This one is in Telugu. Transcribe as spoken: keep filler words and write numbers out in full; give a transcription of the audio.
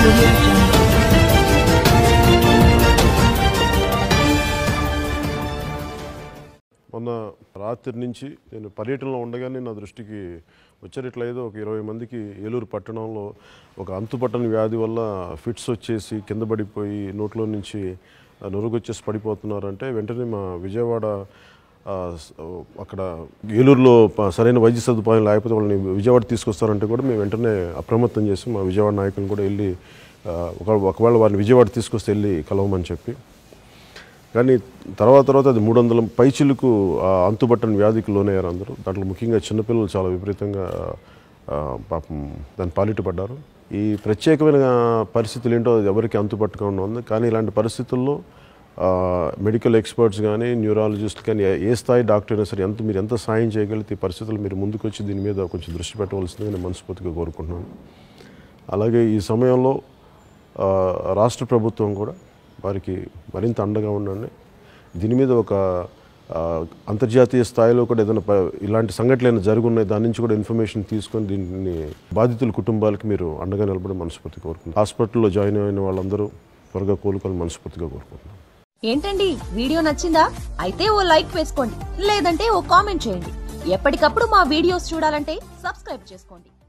audio jungle. మొన్న రాత్రి నుంచి నేను పర్యటనలో ఉండగానే నా దృష్టికి వచ్చారు. ఇట్లా ఏదో ఒక ఇరవై మందికి ఏలూరు పట్టణంలో ఒక అంతుపట్టని వ్యాధి వల్ల ఫిట్స్ వచ్చేసి కింద పడిపోయి నోట్లో నుంచి నొరుగొచ్చేసి పడిపోతున్నారంటే వెంటనే మా విజయవాడ అక్కడ ఏలూరులో సరైన వైద్య సదుపాయం లేకపోతే వాళ్ళని విజయవాడ తీసుకొస్తారంటే కూడా మేము వెంటనే అప్రమత్తం చేసి మా విజయవాడ నాయకులను కూడా వెళ్ళి ఒక ఒకవేళ వారిని విజయవాడ తీసుకొస్తే వెళ్ళి కలవమని చెప్పి, కానీ తర్వాత తర్వాత అది మూడు వందల పైచిలకు అంతుబట్టని వ్యాధికి లోనయ్యారు అందరూ. దాంట్లో ముఖ్యంగా చిన్నపిల్లలు చాలా విపరీతంగా పాపం దాన్ని పాలిట పడ్డారు. ఈ ప్రత్యేకమైన పరిస్థితులు ఏంటో అది ఎవరికి అంతుపట్టకుండా ఉంది. కానీ ఇలాంటి పరిస్థితుల్లో మెడికల్ ఎక్స్పర్ట్స్ కానీ న్యూరాలజిస్ట్ కానీ ఏ స్థాయి డాక్టర్ అయినా సరే ఎంత మీరు ఎంత సాయం చేయగలిగితే ఈ పరిస్థితులు మీరు ముందుకు వచ్చి దీని మీద కొంచెం దృష్టి పెట్టవలసిందిగా నేను మనస్ఫూర్తిగా కోరుకుంటున్నాను. అలాగే ఈ సమయంలో రాష్ట్ర ప్రభుత్వం కూడా వారికి మరింత అండగా ఉండండి. దీని మీద ఒక అంతర్జాతీయ స్థాయిలో కూడా ఏదైనా ఇలాంటి సంఘటనలు జరుగున్నాయి, దాని నుంచి కూడా ఇన్ఫర్మేషన్ తీసుకొని దీన్ని బాధితుల కుటుంబాలకి మీరు అండగా నిలబడి మనస్ఫూర్తిగా కోరుకుంటున్నాను. హాస్పిటల్లో జాయిన్ అయిన వాళ్ళందరూ త్వరగా కోలుకొని మనస్ఫూర్తిగా కోరుకుంటున్నాను. ఏంటండి వీడియో నచ్చిందా? అయితే ఓ లైక్ వేసుకోండి, లేదంటే ఓ కామెంట్ చేయండి. ఎప్పటికప్పుడు మా వీడియోస్ చూడాలంటే సబ్స్క్రైబ్ చేసుకోండి.